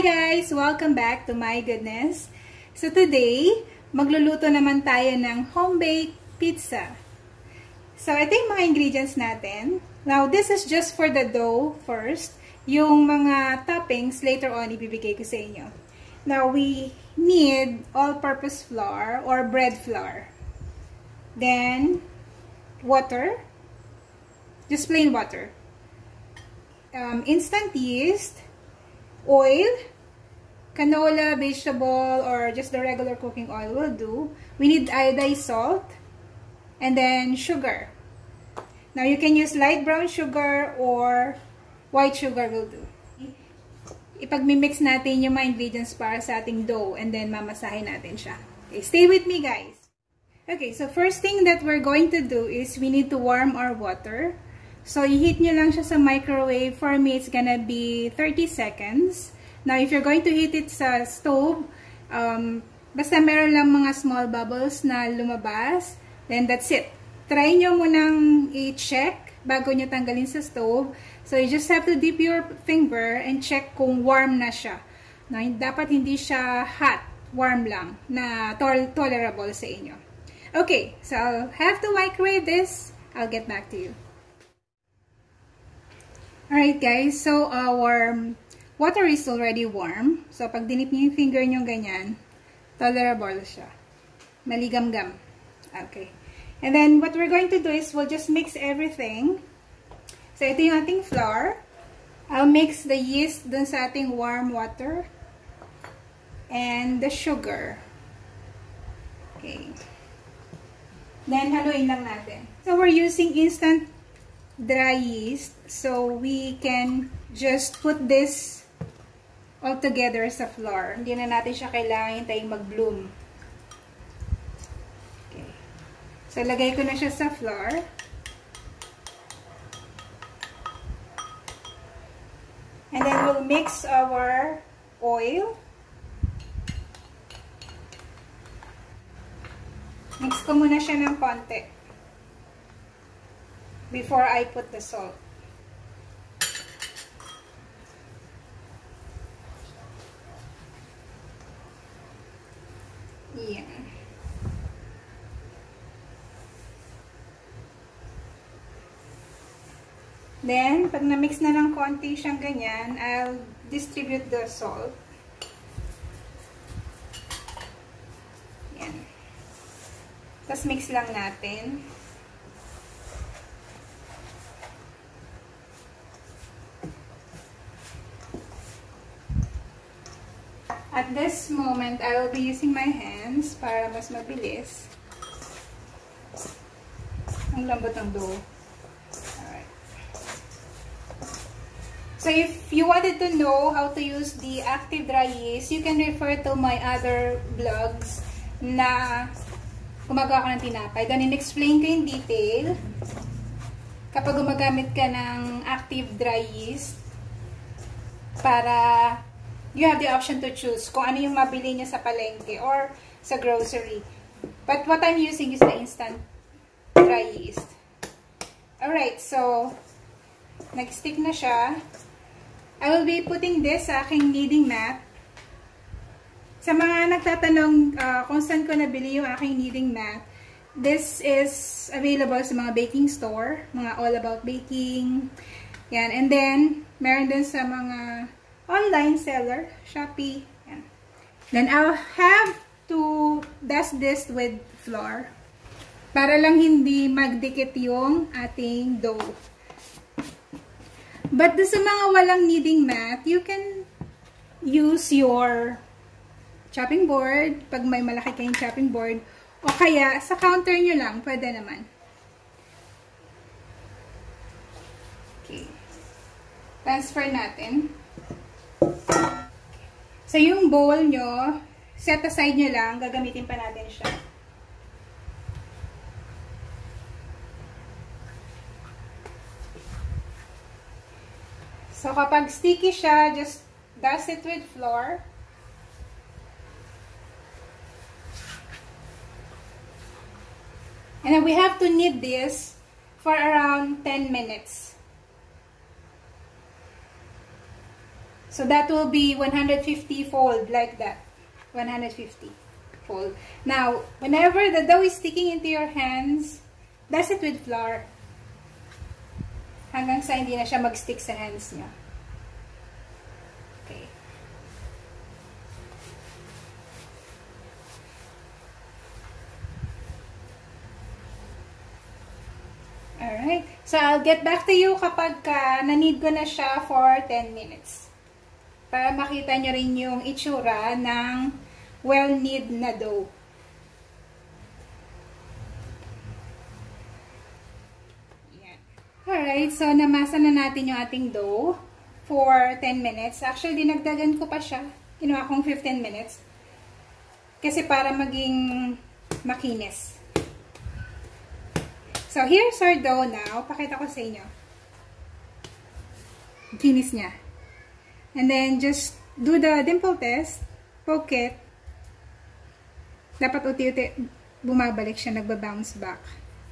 Hi guys! Welcome back to my goodness. So today, magluluto naman tayo ng home-baked pizza. So ito yung mga ingredients natin. Now this is just for the dough first. Yung mga toppings later on ibibigay ko sa inyo. Now we need all-purpose flour or bread flour. Then water. Just plain water. Instant yeast. Oil, canola, vegetable, or just the regular cooking oil will do. We need iodized salt, and then sugar. Now you can use light brown sugar or white sugar will do. Ipag-mix natin yung mga ingredients para sa ating dough, and then mamasahin natin siya. Okay, stay with me guys. Okay, so first thing that we're going to do is we need to warm our water. So, i-heat nyo lang siya sa microwave. For me, it's gonna be 30 seconds. Now, if you're going to heat it sa stove, basta meron lang mga small bubbles na lumabas, then that's it. Try nyo munang i-check bago nyo tanggalin sa stove. So, you just have to dip your finger and check kung warm na siya. Now, dapat hindi siya hot, warm lang, na tolerable sa inyo. Okay, so I'll have to microwave this. I'll get back to you. Alright guys, so our water is already warm. So pag dinip niyo yung finger niyo ganyan, tolerable siya. Maligamgam. Okay. And then what we're going to do is we'll just mix everything. So ito yung ating flour. I'll mix the yeast dun sa ating warm water. And the sugar. Okay. Then haluin lang natin. So we're using instant dry yeast, so we can just put this all together sa flour. Hindi na natin siya kailangan hintayin mag-bloom. Okay. So lagay ko na siya sa flour. And then we'll mix our oil. Mix ko muna siya ng konti before I put the salt. Yeah. Then, pag na-mix na ng konti siyang ganyan, I'll distribute the salt. Yan. Tapos mix lang natin. At this moment, I will be using my hands para mas mabilis. Ang lambot ng dough. Alright. So, if you wanted to know how to use the active dry yeast, you can refer to my other vlogs na gumagawa ko ng tinapay. Doon in-explain ko in detail kapag gumagamit ka ng active dry yeast para you have the option to choose kung ano yung mabili niya sa palengke or sa grocery. But what I'm using is the instant dry yeast. Alright, so nag-stick na siya. I will be putting this sa aking kneading mat. Sa mga nagtatanong kung saan ko nabili yung aking kneading mat, this is available sa mga baking store, mga All About Baking. Yan, and then meron din sa mga online seller, Shopee. Yan. Then, I'll have to dust this with flour para lang hindi magdikit yung ating dough. But sa mga walang kneading mat, you can use your chopping board, pag may malaki kayong chopping board, o kaya sa counter nyo lang, pwede naman. Okay. Transfer natin. So, yung bowl nyo, set aside nyo lang, gagamitin pa natin siya. So, kapag sticky siya, just dust it with flour. And then we have to knead this for around 10 minutes. So that will be 150 fold, like that. 150 fold. Now, whenever the dough is sticking into your hands, dust it with flour. Hanggang sa hindi na siya mag-stick sa hands niya. Okay. Alright. So, I'll get back to you kapag na-knead ko na siya for 10 minutes. Para makita nyo rin yung itsura ng well-knead na dough. Yan. Alright, so namasa na natin yung ating dough for 10 minutes. Actually, dinagdagan ko pa siya. Kinuha kong 15 minutes. Kasi para maging makinis. So, here's our dough now. Pakita ko sa inyo. Kinis niya. And then, just do the dimple test. Poke it. Dapat uti-uti bumabalik siya. Nagbabounce back.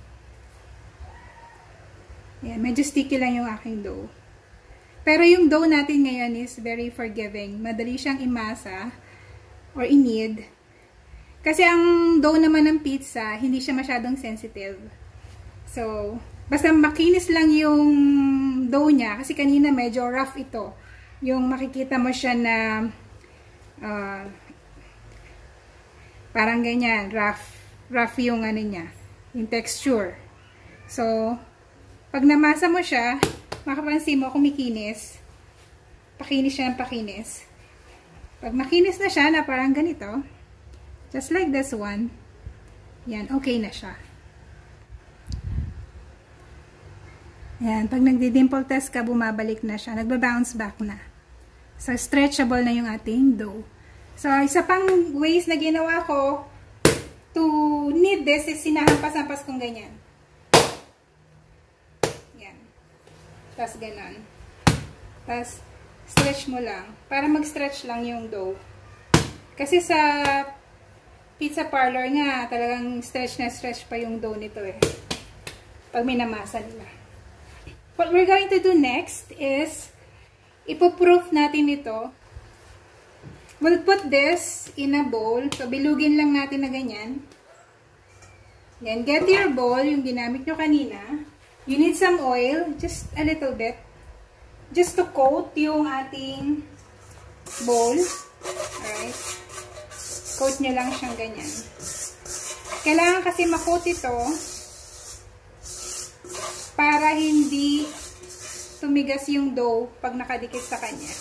Yan. Medyo sticky lang yung aking dough. Pero yung dough natin ngayon is very forgiving. Madali siyang imasa or i-knead. Kasi ang dough naman ng pizza, hindi siya masyadong sensitive. So, basta makinis lang yung dough niya. Kasi kanina medyo rough ito. Yung makikita mo siya na parang ganyan, rough yung ano niya, yung texture. So, pag namasa mo siya, makapansin mo kumikinis. Pakinis siya ng pakinis. Pag makinis na siya na parang ganito, just like this one, yan, okay na siya. Yan, pag nagdi-dimple test ka, bumabalik na siya. Nagba-bounce back na. So, stretchable na yung ating dough. So, isa pang ways na ginawa ko to knead this is sinahampas-hampas kong ganyan. Yan. Tapos ganon. Tapos, stretch mo lang. Para mag-stretch lang yung dough. Kasi sa pizza parlor nga, talagang stretch na stretch pa yung dough nito eh. Pag minamasa nila. What we're going to do next is, ipoproof natin ito. We'll put this in a bowl. So, bilugin lang natin na ganyan. Then, get your bowl, yung ginamit nyo kanina. You need some oil, just a little bit. Just to coat yung ating bowl. Alright. Coat nyo lang siyang ganyan. Kailangan kasi makoat ito para hindi tumigas yung dough pag nakadikit sa kanya.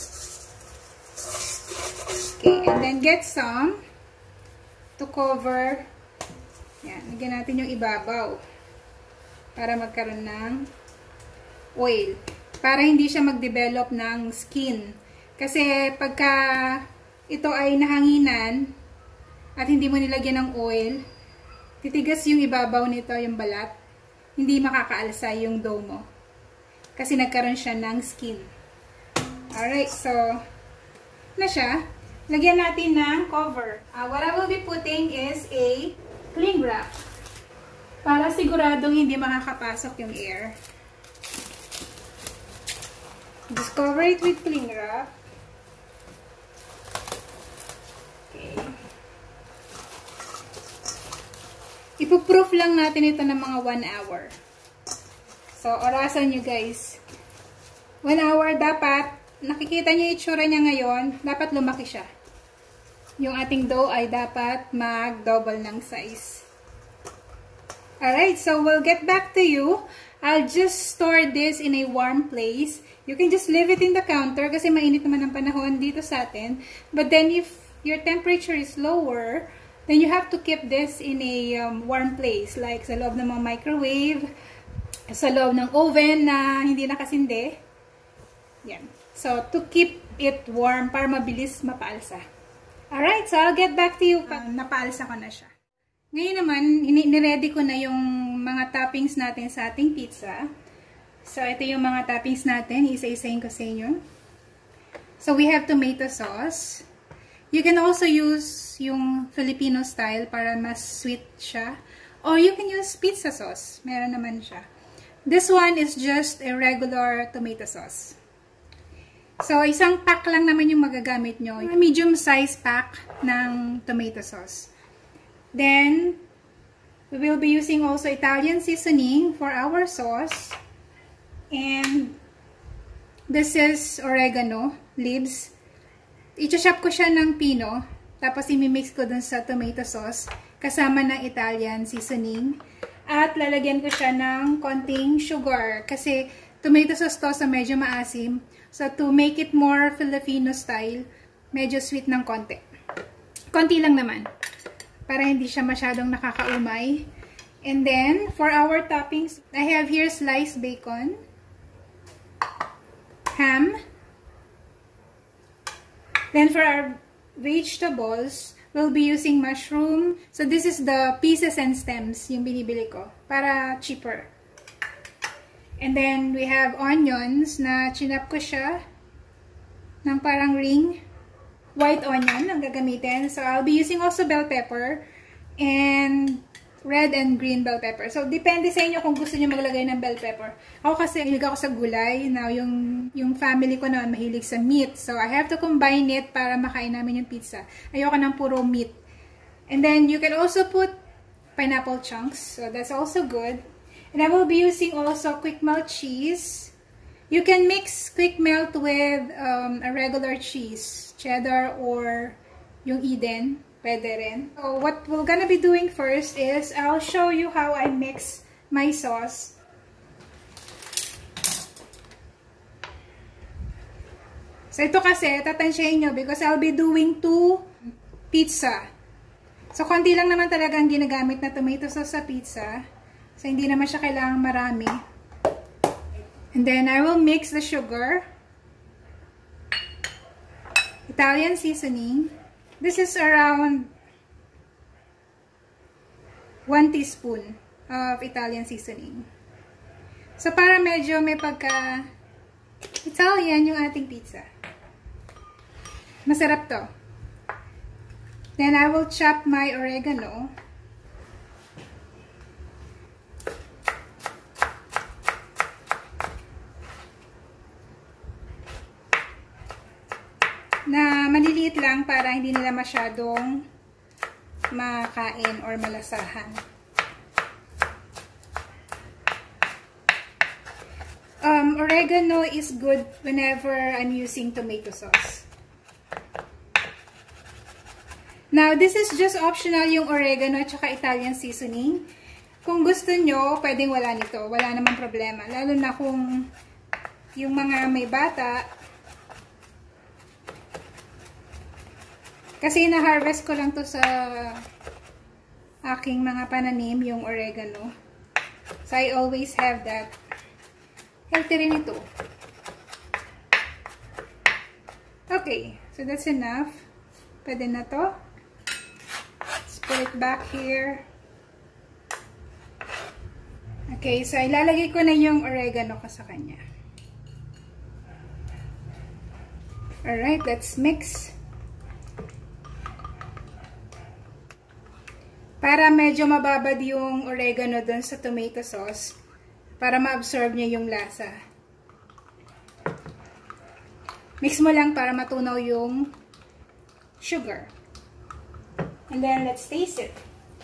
Okay, and then get some to cover. Yan, lagyan natin yung ibabaw para magkaroon ng oil. Para hindi siya mag-develop ng skin. Kasi pagka ito ay nahanginan at hindi mo nilagyan ng oil, titigas yung ibabaw nito, yung balat. Hindi makakaalsa yung dough mo. Kasi nagkaroon siya ng skin. Alright, so, na siya. Lagyan natin ng cover. What I will be putting is a cling wrap. Para siguradong hindi makakapasok yung air. Just cover it with cling wrap. Okay. Ipo-proof lang natin ito ng mga 1 hour. So, orasan nyo guys. 1 hour dapat, nakikita nyo yung itsura niya ngayon, dapat lumaki siya. Yung ating dough ay dapat mag-double ng size. Alright, so we'll get back to you. I'll just store this in a warm place. You can just leave it in the counter kasi mainit naman ang panahon dito sa atin. But then if your temperature is lower, then you have to keep this in a warm place. Like sa loob ng mga microwave, sa loob ng oven na hindi nakasindi. Yan. So, to keep it warm para mabilis mapaalsa. Alright, so I'll get back to you pag napaalsa ko na siya. Ngayon naman, niready ko na yung mga toppings natin sa ating pizza. So, ito yung mga toppings natin. Isa-isahin ko sa inyo. So, we have tomato sauce. You can also use yung Filipino style para mas sweet siya. Or you can use pizza sauce. Meron naman siya. This one is just a regular tomato sauce. So, isang pack lang naman yung magagamit nyo. Medium size pack ng tomato sauce. Then, we will be using also Italian seasoning for our sauce. And, this is oregano leaves. I-chop ko siya ng pino. Tapos, imimix ko dun sa tomato sauce. Kasama ng Italian seasoning. At, lalagyan ko siya ng konting sugar. Kasi, tomato sauce to, so medyo maasim. So, to make it more Filipino style, medyo sweet ng konti. Konti lang naman. Para hindi siya masyadong nakakaumay. And then, for our toppings, I have here sliced bacon, ham. Then, for our vegetables, we'll be using mushroom. So, this is the pieces and stems yung binibili ko. Para cheaper. And then, we have onions na chinap ko siya ng parang ring. White onion ang gagamitin. So, I'll be using also bell pepper and red and green bell pepper. So, depende sa inyo kung gusto nyo maglagay ng bell pepper. Ako kasi, mahilig ako sa gulay. Now, yung family ko naman mahilig sa meat. So, I have to combine it para makain namin yung pizza. Ayoko ng puro meat. And then, you can also put pineapple chunks. So, that's also good. And I will be using also quick melt cheese. You can mix quick melt with a regular cheese, cheddar or yung Eden, pwede rin. So what we're gonna be doing first is I'll show you how I mix my sauce. So ito kasi, tatansyahin nyo because I'll be doing 2 pizza. So konti lang naman talaga ang ginagamit na tomato sauce sa pizza. So, hindi naman siya kailangang marami. And then, I will mix the sugar. Italian seasoning. This is around 1 teaspoon of Italian seasoning. So, para medyo may pagka-Italian yung ating pizza. Masarap to. Then, I will chop my oregano. Na maliliit lang para hindi nila masyadong makain or malasahan. Oregano is good whenever I'm using tomato sauce. Now, this is just optional yung oregano at saka Italian seasoning. Kung gusto nyo, pwedeng wala nito. Wala naman problema. Lalo na kung yung mga may bata. Kasi na-harvest ko lang to sa aking mga pananim, yung oregano. So, I always have that. Healthy rin ito. Okay. So, that's enough. Pwede na to. Let's put it back here. Okay. So, ilalagay ko na yung oregano ko sa kanya. Alright. Let's mix. Para medyo mababad yung oregano dun sa tomato sauce. Para ma-absorb niya yung lasa. Mix mo lang para matunaw yung sugar. And then, let's taste it.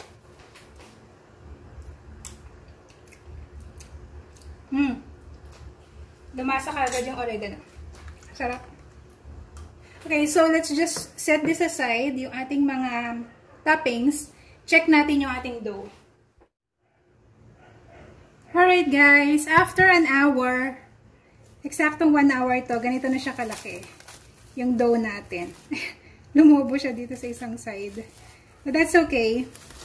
Lumasa kagad yung oregano. Sarap. Okay, so let's just set this aside, yung ating mga toppings. Check natin yung ating dough. Alright guys, after an hour, eksaktong 1 hour ito, ganito na siya kalaki. Yung dough natin. Lumubo siya dito sa isang side. But that's okay.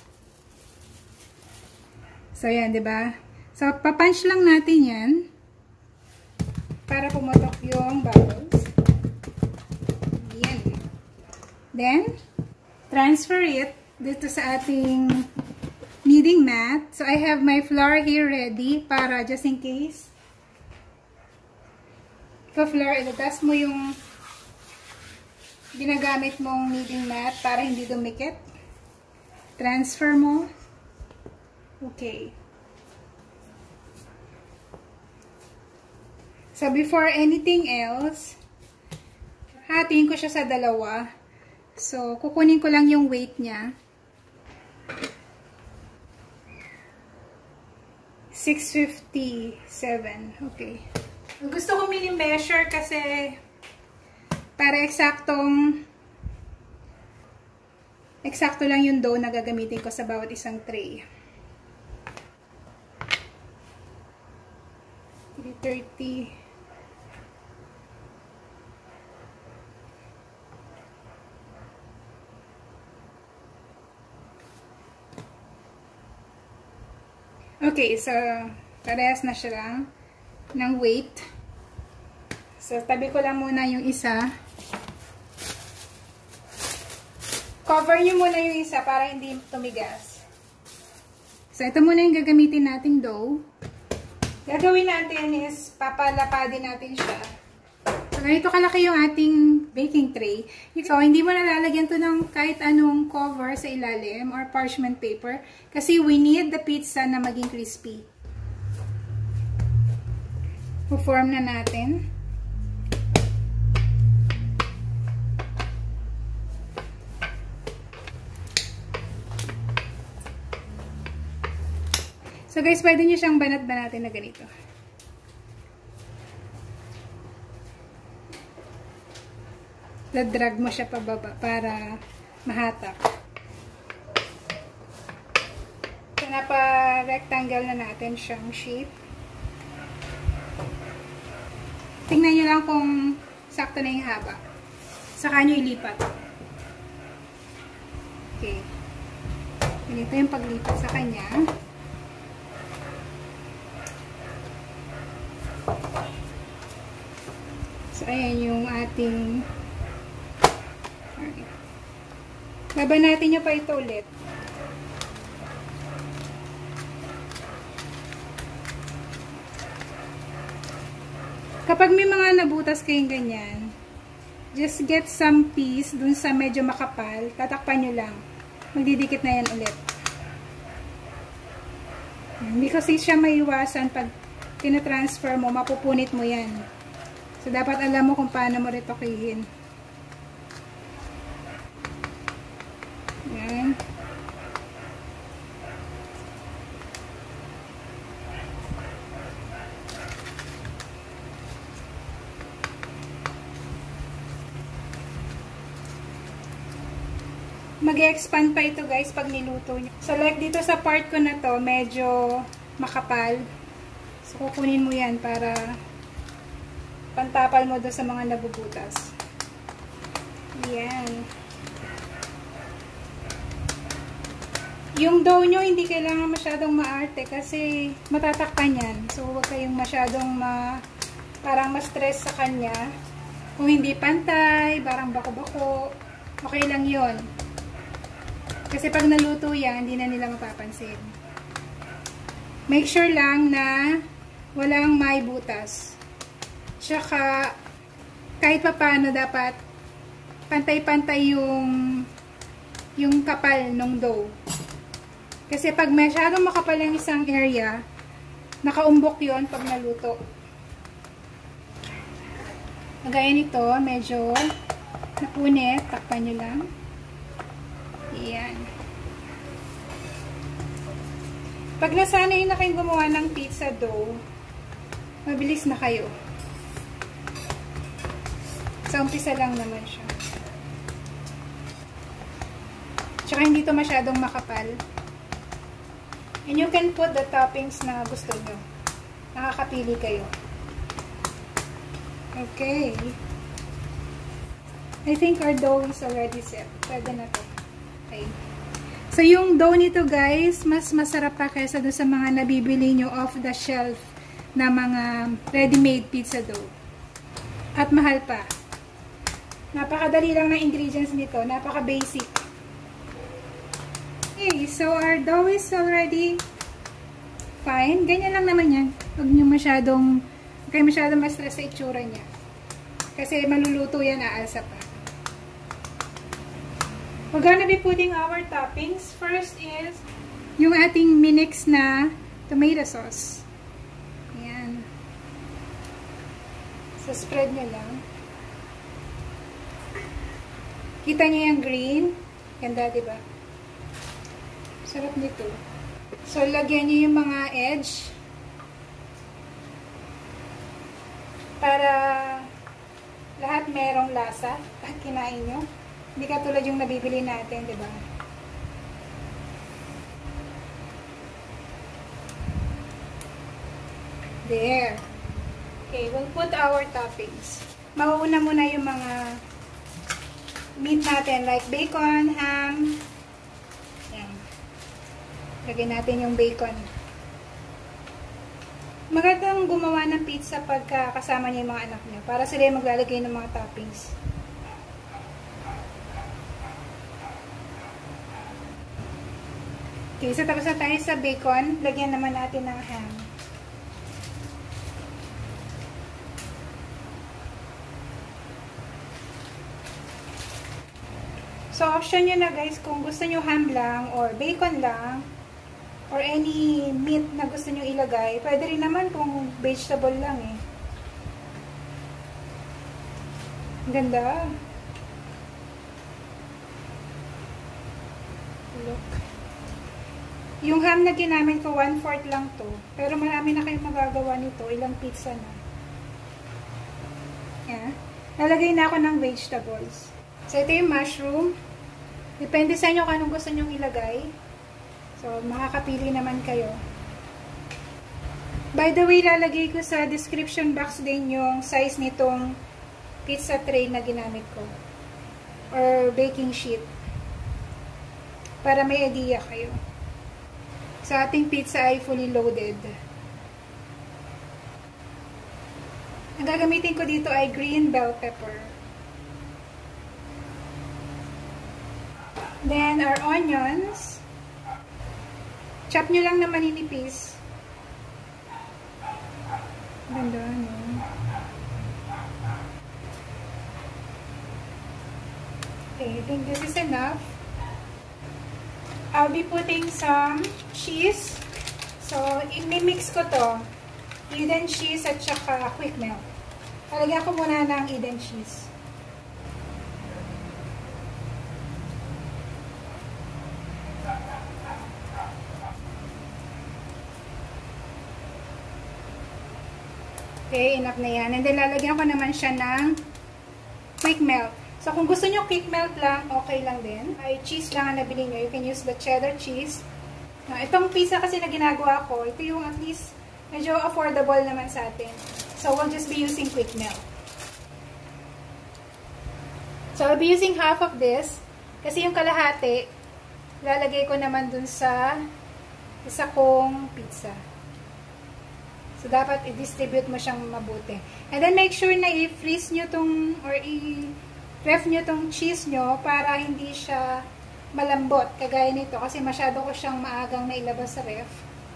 So yan, diba? So, papunch lang natin yan. Para pumotok yung bubbles. Yan. Then, transfer it dito sa ating kneading mat. So, I have my flour here ready para just in case. Pa-flour, ilatas mo yung ginagamit mong kneading mat para hindi dumikit. Transfer mo. Okay. So, before anything else, hahatiin ko siya sa dalawa. So, kukunin ko lang yung weight niya. 657. Okay. Gusto ko mini-measure kasi para eksakto lang yung dough na gagamitin ko sa bawat isang tray. 330. Okay, so parehas na siya ng weight. So, tabi ko lang muna yung isa. Cover nyo muna yung isa para hindi tumigas. So, ito muna yung gagamitin nating dough. Gagawin natin is papalapadin natin siya. So, ganito kalaki yung ating baking tray. So, hindi mo nalalagyan to ng kahit anong cover sa ilalim or parchment paper kasi we need the pizza na maging crispy. Form na natin. So guys, pwede nyo siyang banat-banatin na ganito. Dadrag mo siya pababa para mahatak. So, napa-rectangle na natin siyang shape. Tingnan nyo lang kung sakto na yung haba. Saka nyo ilipat. Okay. Ganito yung paglipat sa kanya. So, ayan yung ating babanatin nyo pa ito ulit. Kapag may mga nabutas kayong ganyan, just get some piece dun sa medyo makapal, tatakpan nyo lang. Magdidikit na yan ulit. Hindi kasi siya maiwasan pag tinatransfer mo, mapupunit mo yan. So, dapat alam mo kung paano mo retokihin. Yan. Mag-expand pa ito guys pag niluto nyo. So, like dito sa part ko na to, medyo makapal. So, kukunin mo yan para pantapal mo doon sa mga nabubutas. Yan. Yung dough nyo, hindi kailangan masyadong maarte kasi matatakpan yan. So, huwag kayong masyadong parang ma-stress sa kanya. Kung hindi pantay, parang bako-bako, okay lang yon. Kasi pag naluto yan, hindi na nila mapapansin. Make sure lang na walang may butas. Tsaka, kahit pa paano dapat pantay-pantay yung kapal ng dough. Kasi pag masyadong makapal ang isang area, nakaumbok yon pag naluto. Gaya nito, medyo napunit, takpan nyo lang. Ayan. Pag nasanay na kayong gumawa ng pizza dough, mabilis na kayo. Sa umpisa lang naman siya. Tsaka hindi to masyadong makapal. And you can put the toppings na gusto nyo. Nakakapili kayo. Okay. I think our dough is already set. Pwede na to. Okay. So, yung dough nito guys, mas masarap pa kaysa doon sa mga nabibili nyo off the shelf na mga ready-made pizza dough. At mahal pa. Napakadali lang ng ingredients nito. Napaka-basic. Okay, so our dough is already fine. Ganyan lang naman yan. Huwag nyo masyadong ma-stress sa itsura niya. Kasi maluluto yan, aalsa pa. We're gonna be putting our toppings. First is yung ating minix na tomato sauce. Ayan. So, spread nyo lang. Kita nyo yung green? Ganda, diba? Sarap nito. So, lagyan nyo yung mga edge. Para lahat merong lasa at kinain nyo. Hindi katulad yung nabibili natin, diba? There. Okay, we'll put our toppings. Mauuna muna yung mga meat natin, like bacon, ham. Yan. Lagyan natin yung bacon. Magandang gumawa ng pizza pagka kasama niyo yung mga anak niyo, para sila yung maglalagay ng mga toppings. Okay, so tapos na tayo sa bacon. Lagyan naman natin ng ham. So, option nyo na guys, kung gusto nyo ham lang or bacon lang or any meat na gusto nyo ilagay, pwede rin naman kung vegetable lang eh. Ganda. Look. Yung ham na ginamit ko, 1/4 lang to. Pero marami na kayong magagawa nito. Ilang pizza na. Yan. Nalagay na ako ng vegetables. So, ito yung mushroom. Depende sa inyo kung anong gusto nyong ilagay. So, makakapili naman kayo. By the way, lalagay ko sa description box din yung size nitong pizza tray na ginamit ko. Or baking sheet. Para may idea kayo. Sa ating pizza ay fully loaded. Ang gagamitin ko dito ay green bell pepper. Then, our onions. Chop nyo lang na maninipis. Ganda, no? Okay, I think this is enough. I'll be putting some cheese. So, i-mix ko to. Eden cheese at saka quick melt. Talagyan ko muna ng Eden cheese. Okay, enough na yan. And then, lalagyan ko naman siya ng quick melt. So, kung gusto nyo quick melt lang, okay lang din. Ay, cheese lang ang nabili nyo. You can use the cheddar cheese. Now, itong pizza kasi na ginagawa ko, ito yung at least medyo affordable naman sa atin. So, we'll just be using quick melt. So, I'll be using half of this. Kasi yung kalahati, lalagay ko naman dun sa isa kong pizza. So, dapat i-distribute mo siyang mabuti. And then, make sure na i-freeze nyo tong, or i-ref nyo tong cheese nyo para hindi siya malambot. Kagaya nito. Kasi masyado ko siyang maagang nailabas sa ref.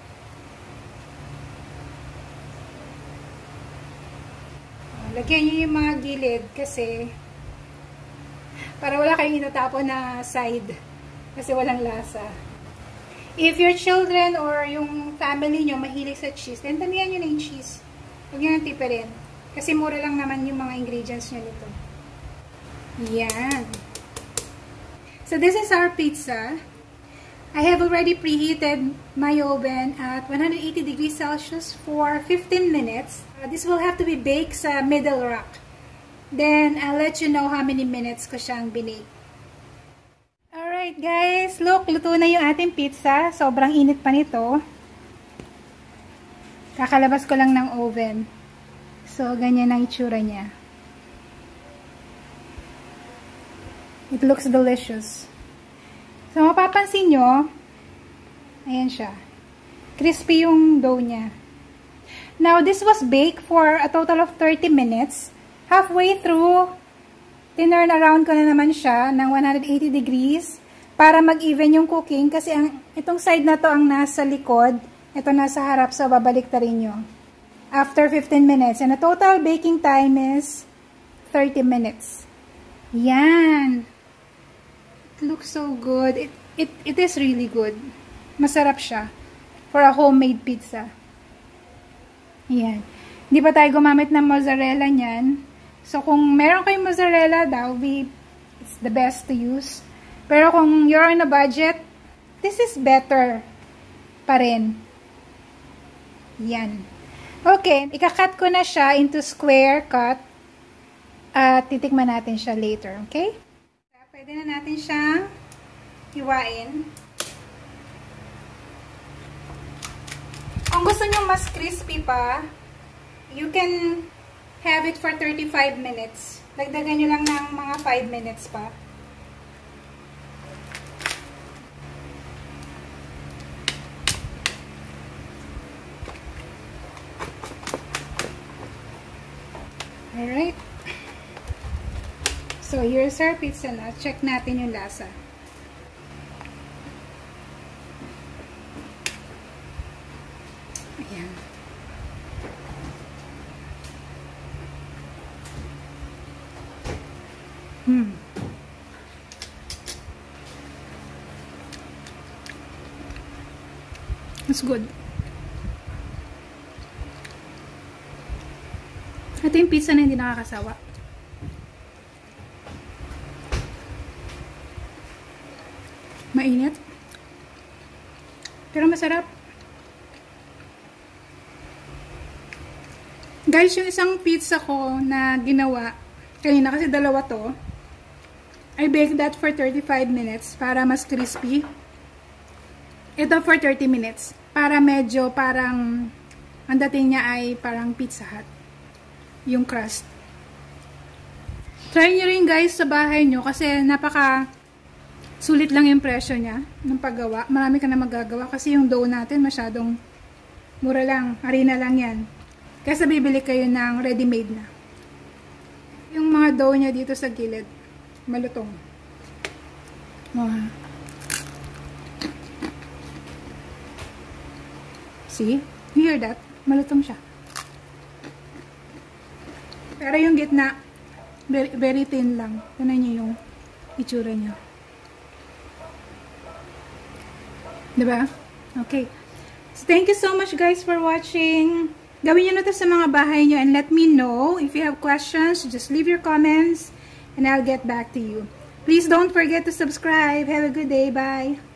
Lagyan nyo yung mga gilid kasi para wala kayong inatapon na side. Kasi walang lasa. If your children or yung family nyo mahilig sa cheese, then taniyan nyo na yung cheese. Huwag nyo nang tipirin. Kasi mura lang naman yung mga ingredients nyo nito. Yan. So this is our pizza. I have already preheated my oven at 180 degrees Celsius for 15 minutes. This will have to be baked sa middle rack. Then, I'll let you know how many minutes ko siyang binake. Alright guys, look, luto na yung ating pizza. Sobrang init pa nito. Kakalabas ko lang ng oven. So, ganyan ang itsura niya. It looks delicious. So, mapapansin nyo, ayan siya. Crispy yung dough niya. Now, this was baked for a total of 30 minutes. Halfway through, tinurn around ko na naman siya ng 180 degrees para mag-even yung cooking kasi itong side na to ang nasa likod, ito nasa harap, so babalik ta rin nyo. After 15 minutes. And the total baking time is 30 minutes. Yan. It looks so good. It is really good. Masarap siya for a homemade pizza. Yan. Hindi pa tayo gumamit ng mozzarella niyan. So, kung meron kayong mozzarella, it's it's the best to use. Pero kung you're on a budget, this is better pa rin. Yan. Okay, ikakat ko na siya into square cut at titikman natin siya later, okay? Pwede na natin siyang hiwain. Kung gusto nyo mas crispy pa, you can have it for 35 minutes. Dagdagan nyo lang ng mga 5 minutes pa. Alright. So, here's our pizza na. Check natin yung lasa. Ayan. It's good. Ito yung pizza na hindi nakakasawa. Mainit. Pero masarap. Guys, yung isang pizza ko na ginawa, kanina kasi dalawa to, I baked that for 35 minutes para mas crispy. Ito for 30 minutes. Para medyo parang, ang dating niya ay parang Pizza Hut. Yung crust. Try nyo rin guys sa bahay nyo kasi napaka sulit lang yung presyo niya ng paggawa. Marami ka na magagawa kasi yung dough natin masyadong mura lang. Harina lang yan. Kaya bibili kayo ng ready-made na. Yung mga dough niya dito sa gilid, malutong. See? You hear that? Malutong siya. Pero yung gitna, very, very thin lang. Tignan niyo yung itsura niya. Diba? Okay. So, thank you so much guys for watching. Gawin nyo na to sa mga bahay nyo and let me know. If you have questions, just leave your comments and I'll get back to you. Please don't forget to subscribe. Have a good day. Bye.